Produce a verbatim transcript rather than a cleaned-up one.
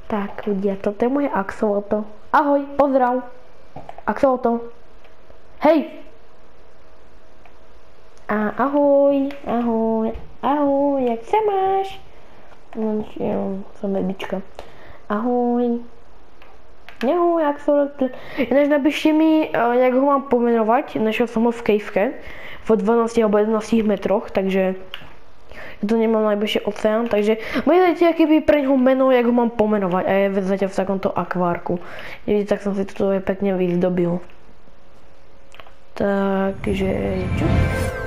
Tak ľudia, toto je moje axolotl. Ahoj, pozdrav. Axolotl. Hej! A ahoj, ahoj, ahoj, jak sa máš? No, som bebička. Ahoj. Ahoj, axolotl. Ináč napíšte mi, jak ho mám pomenovať. Našiel som ho v kejvke. V dvanástich alebo jedenástich metroch, takže to nemám najbližšie oceán, takže budete aký by pre ňoho meno, jak ho mám pomenovať a je zatiaľ v takomto akvárku. Vidíte, tak som si toto pekne vyzdobil. Takže čo?